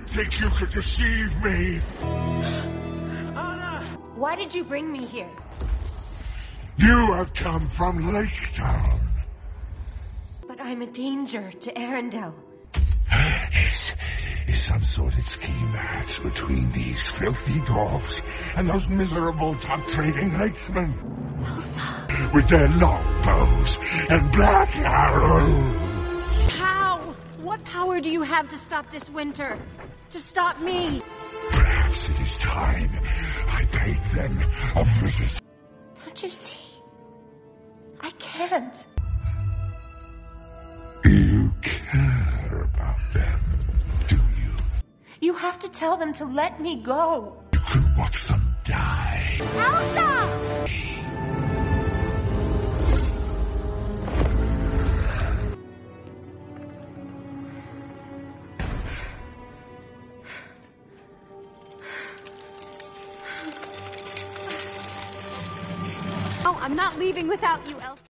think you could deceive me? Why did you bring me here? You have come from Lake Town. But I'm a danger to Arendelle. Is some sordid scheme hatched between these filthy dwarfs and those miserable top-trading lakesmen? Elsa. With their long bows and black arrows. How? What power do you have to stop this winter? To stop me? Perhaps it is time I paid them a visit. Don't you see? I can't. You care about them, do you? You have to tell them to let me go. You can watch them die. Elsa! Oh, I'm not leaving without you, Elsa.